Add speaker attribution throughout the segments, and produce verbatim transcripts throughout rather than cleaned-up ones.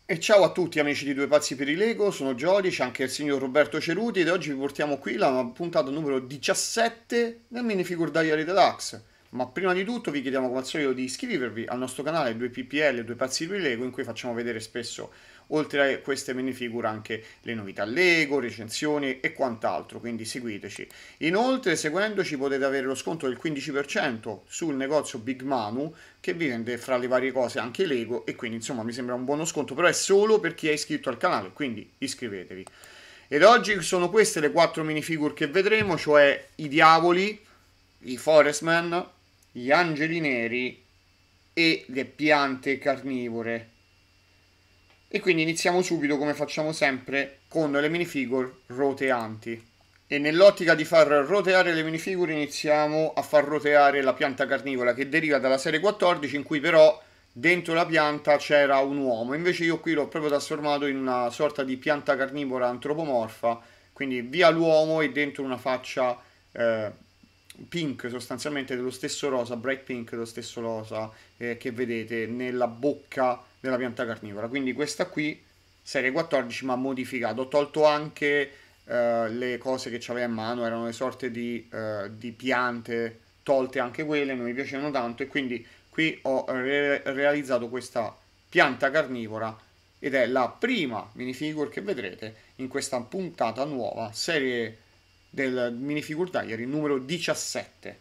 Speaker 1: E ciao a tutti amici di Due Pazzi per i Lego, sono Jody, c'è anche il signor Roberto Ceruti ed oggi vi portiamo qui la puntata numero diciassette del Minifigure Diary Deluxe. Ma prima di tutto vi chiediamo come al solito di iscrivervi al nostro canale due P P L, Due Pazzi per i Lego, in cui facciamo vedere spesso, oltre a queste minifigure, anche le novità Lego, recensioni e quant'altro, quindi seguiteci. Inoltre, seguendoci potete avere lo sconto del quindici per cento sul negozio Big Manu che vi vende fra le varie cose anche Lego e quindi insomma mi sembra un buono sconto, però è solo per chi è iscritto al canale, quindi iscrivetevi. Ed oggi sono queste le quattro minifigure che vedremo, cioè i diavoli, i Forest Man, gli angeli neri e le piante carnivore. E quindi iniziamo subito come facciamo sempre con le minifigure roteanti. E nell'ottica di far roteare le minifigure iniziamo a far roteare la pianta carnivora che deriva dalla serie quattordici in cui però dentro la pianta c'era un uomo. Invece io qui l'ho proprio trasformato in una sorta di pianta carnivora antropomorfa, quindi via l'uomo e dentro una faccia eh, pink sostanzialmente dello stesso rosa, bright pink dello stesso rosa eh, che vedete nella bocca della pianta carnivora. Quindi questa qui, serie quattordici, ma modificata. Ho tolto anche eh, le cose che c'aveva in mano, erano le sorte di, eh, di piante, tolte anche quelle, non mi piacevano tanto e quindi qui ho re- realizzato questa pianta carnivora ed è la prima minifigure che vedrete in questa puntata nuova, serie del Minifigure Diary numero diciassette.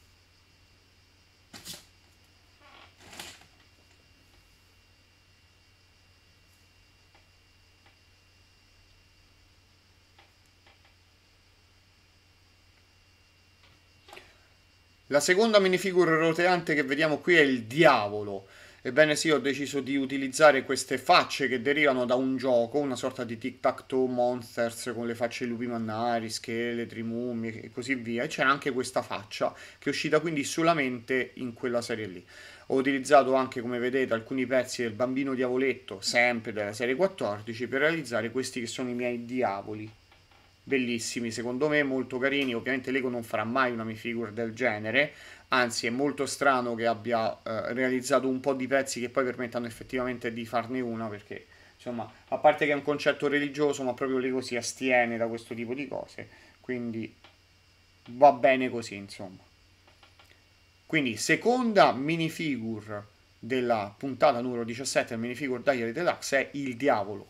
Speaker 1: La seconda minifigure roteante che vediamo qui è il diavolo. Ebbene sì, ho deciso di utilizzare queste facce che derivano da un gioco, una sorta di tic-tac-toe monsters con le facce lupi mannari, scheletri, mummie e così via. E c'era anche questa faccia che è uscita quindi solamente in quella serie lì. Ho utilizzato anche, come vedete, alcuni pezzi del Bambino Diavoletto, sempre della serie quattordici, per realizzare questi che sono i miei diavoli. Bellissimi, secondo me molto carini. Ovviamente Lego non farà mai una minifigure del genere, anzi è molto strano che abbia eh, realizzato un po' di pezzi che poi permettano effettivamente di farne una, perché insomma, a parte che è un concetto religioso, ma proprio Lego si astiene da questo tipo di cose, quindi va bene così, insomma. Quindi seconda minifigure della puntata numero diciassette del Minifigure Diary Deluxe è il diavolo.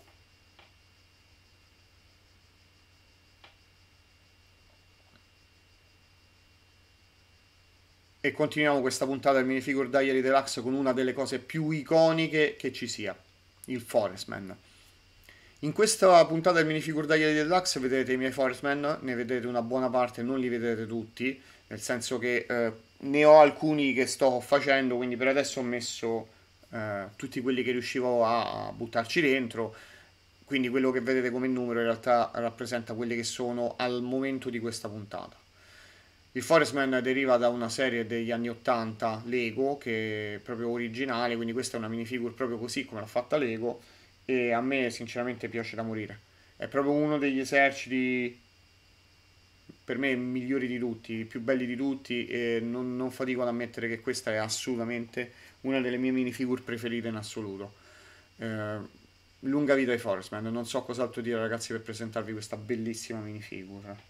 Speaker 1: E continuiamo questa puntata del Minifigure Diary Deluxe con una delle cose più iconiche che ci sia, il Forest Man. In questa puntata del Minifigure Diary Deluxe vedete i miei Forest Man, ne vedete una buona parte, non li vedete tutti, nel senso che eh, ne ho alcuni che sto facendo, quindi per adesso ho messo eh, tutti quelli che riuscivo a buttarci dentro, quindi quello che vedete come numero in realtà rappresenta quelli che sono al momento di questa puntata. Il Forest Man deriva da una serie degli anni ottanta Lego, che è proprio originale, quindi questa è una minifigure proprio così come l'ha fatta Lego e a me sinceramente piace da morire. È proprio uno degli eserciti per me migliori di tutti, i più belli di tutti e non, non fatico ad ammettere che questa è assolutamente una delle mie minifigure preferite in assoluto. Eh, lunga vita ai Forest Man, non so cos'altro dire ragazzi per presentarvi questa bellissima minifigure.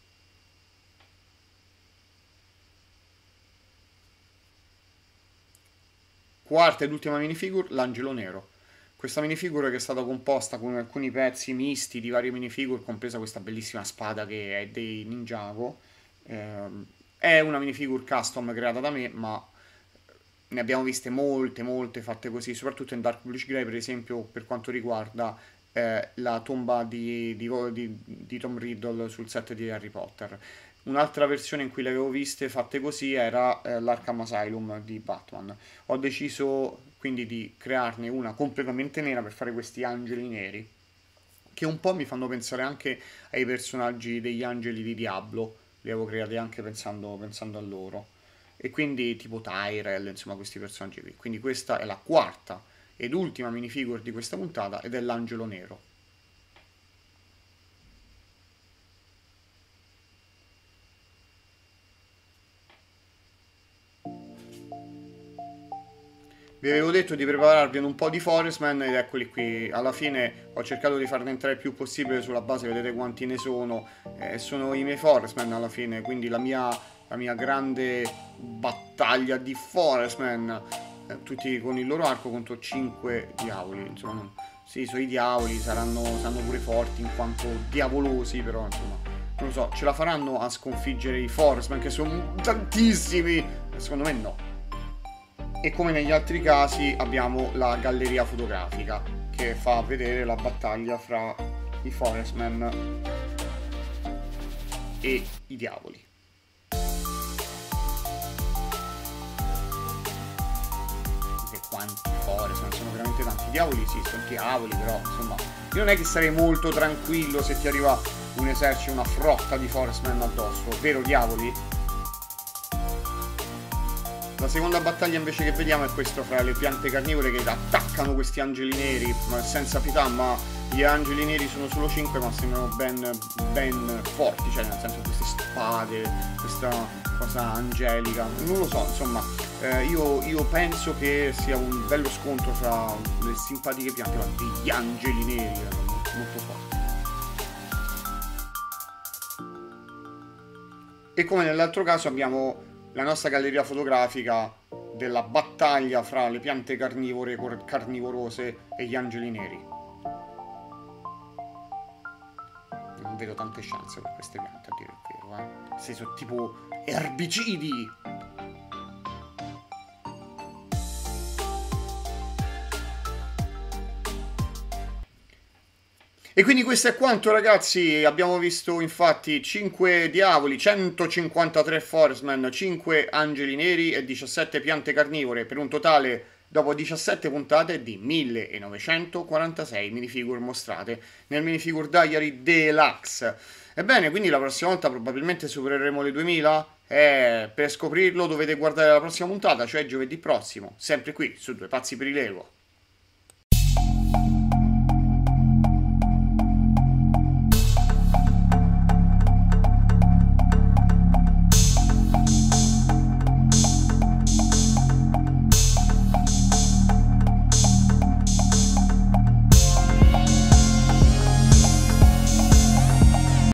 Speaker 1: Quarta ed ultima minifigure, l'Angelo Nero. Questa minifigure che è stata composta con alcuni pezzi misti di varie minifigure, compresa questa bellissima spada che è dei Ninjago. Ehm, è una minifigure custom creata da me, ma ne abbiamo viste molte, molte fatte così, soprattutto in Dark Bluish Grey, per esempio, per quanto riguarda eh, la tomba di, di, di, di Tom Riddle sul set di Harry Potter. Un'altra versione in cui le avevo viste fatte così era eh, l'Arkham Asylum di Batman. Ho deciso quindi di crearne una completamente nera per fare questi angeli neri, che un po' mi fanno pensare anche ai personaggi degli angeli di Diablo, li avevo creati anche pensando, pensando a loro. E quindi tipo Tyrell, insomma questi personaggi qui. Quindi questa è la quarta ed ultima minifigure di questa puntata ed è l'angelo nero. Vi avevo detto di prepararvi un po' di Forestman ed eccoli qui. Alla fine ho cercato di farne entrare il più possibile sulla base, vedete quanti ne sono. Eh, sono i miei Forestman alla fine, quindi la mia, la mia grande battaglia di Forestman. Eh, tutti con il loro arco contro cinque diavoli, insomma. Non... Sì, sono i diavoli, saranno, saranno pure forti in quanto diavolosi, però insomma, non lo so, ce la faranno a sconfiggere i Forestman che sono tantissimi? Secondo me no. E come negli altri casi abbiamo la galleria fotografica che fa vedere la battaglia fra i Forestman e i diavoli. Quanti Forestman, sono veramente tanti. Diavoli sì, sono diavoli, però insomma io non è che sarei molto tranquillo se ti arriva un esercito, una frotta di Forestman addosso, vero diavoli? La seconda battaglia invece che vediamo è questa fra le piante carnivore che attaccano questi angeli neri senza pietà, ma gli angeli neri sono solo cinque ma sembrano ben, ben forti, cioè nel senso queste spade, questa cosa angelica, non lo so, insomma, eh, io, io penso che sia un bello scontro fra le simpatiche piante, ma degli angeli neri, eh, molto forti. E come nell'altro caso abbiamo la nostra galleria fotografica della battaglia fra le piante carnivore, carnivorose e gli angeli neri. Non vedo tante chance per queste piante, a dire il vero, eh. Se sono tipo erbicidi. E quindi questo è quanto, ragazzi. Abbiamo visto infatti cinque diavoli, centocinquantatré Forestman, cinque angeli neri e diciassette piante carnivore, per un totale, dopo diciassette puntate, di millenovecentoquarantasei minifigure mostrate nel Minifigure Diary Deluxe. Ebbene, quindi la prossima volta probabilmente supereremo le duemila? Eh, per scoprirlo dovete guardare la prossima puntata, cioè giovedì prossimo, sempre qui su Due Pazzi per i Lego.